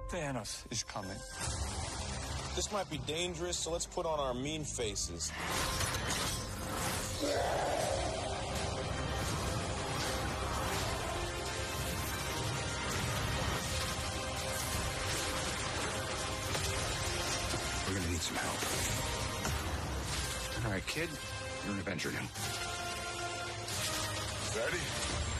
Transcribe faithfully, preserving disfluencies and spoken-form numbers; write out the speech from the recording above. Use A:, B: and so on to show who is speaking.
A: Thanos is coming.
B: This might be dangerous, so let's put on our mean faces.
C: We're gonna need some help. All right, kid. You're an Avenger now.
D: Ready?